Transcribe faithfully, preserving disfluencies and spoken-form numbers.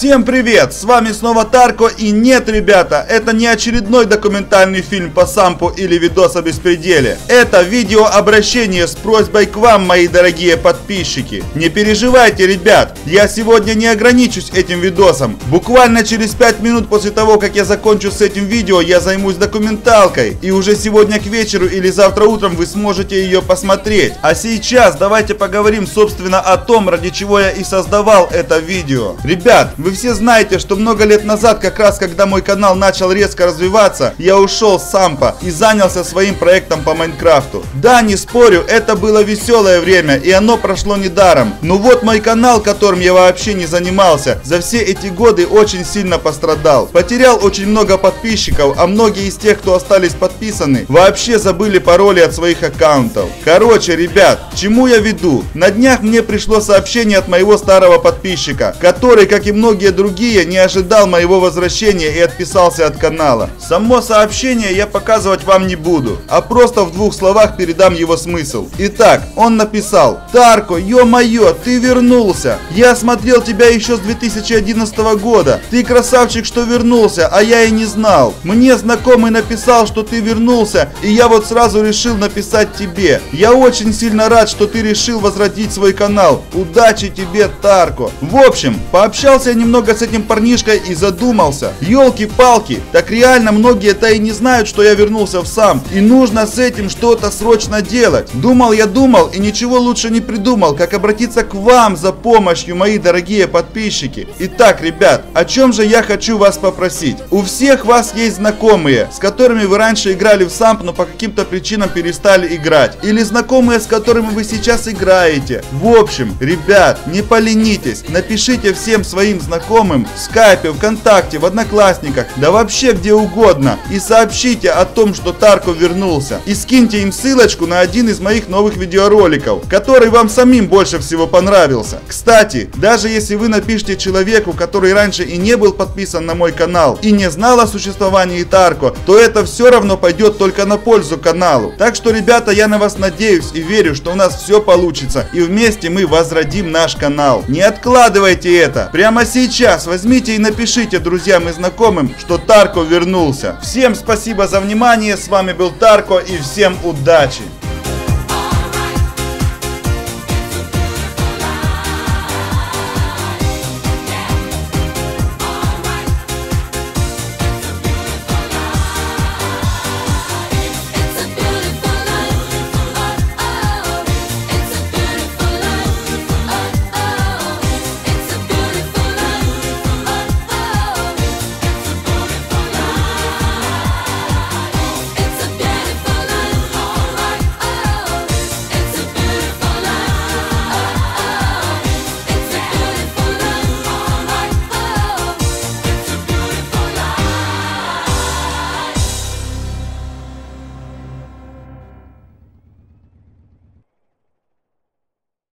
Всем привет! С вами снова Тарко, и нет, ребята, это не очередной документальный фильм по сампу или видос о беспределе. Это видеообращение с просьбой к вам, мои дорогие подписчики. Не переживайте, ребят, я сегодня не ограничусь этим видосом. Буквально через пять минут после того, как я закончу с этим видео, я займусь документалкой. И уже сегодня к вечеру или завтра утром вы сможете ее посмотреть. А сейчас давайте поговорим, собственно, о том, ради чего я и создавал это видео. Ребят, вы все знаете, что много лет назад, как раз когда мой канал начал резко развиваться, я ушел с сампа и занялся своим проектом по Майнкрафту. Да, не спорю, это было веселое время, и оно прошло недаром. Но вот мой канал, которым я вообще не занимался, за все эти годы очень сильно пострадал. Потерял очень много подписчиков, а многие из тех, кто остались подписаны, вообще забыли пароли от своих аккаунтов. Короче, ребят, к чему я веду? На днях мне пришло сообщение от моего старого подписчика, который, как и многие другие, не ожидал моего возвращения и отписался от канала. Само сообщение я показывать вам не буду, а просто в двух словах передам его смысл. Итак, он написал: Тарко, ё-моё, ты вернулся. Я смотрел тебя еще с две тысячи одиннадцатого года. Ты красавчик, что вернулся, а я и не знал. Мне знакомый написал, что ты вернулся, и я вот сразу решил написать тебе. Я очень сильно рад, что ты решил возродить свой канал. Удачи тебе, Тарко. В общем, пообщался я немного с этим парнишкой и задумался. Ёлки-палки, так реально многие-то и не знают, что я вернулся в самп. И нужно с этим что-то срочно делать. Думал я думал и ничего лучше не придумал, как обратиться к вам за помощью, мои дорогие подписчики. Итак, ребят, о чем же я хочу вас попросить? У всех вас есть знакомые, с которыми вы раньше играли в самп, но по каким-то причинам перестали играть. Или знакомые, с которыми вы сейчас играете. В общем, ребят, не поленитесь, напишите всем своим знакомым в скайпе, вконтакте, в одноклассниках, да вообще где угодно, и сообщите о том, что Тарко вернулся. И скиньте им ссылочку на один из моих новых видеороликов, который вам самим больше всего понравился. Кстати, даже если вы напишите человеку, который раньше и не был подписан на мой канал, и не знал о существовании Тарко, то это все равно пойдет только на пользу каналу. Так что, ребята, я на вас надеюсь и верю, что у нас все получится, и вместе мы возродим наш канал. Не откладывайте это. Прямо сейчас возьмите и напишите друзьям и знакомым, что Тарко вернулся. Всем спасибо за внимание, с вами был Тарко, и всем удачи!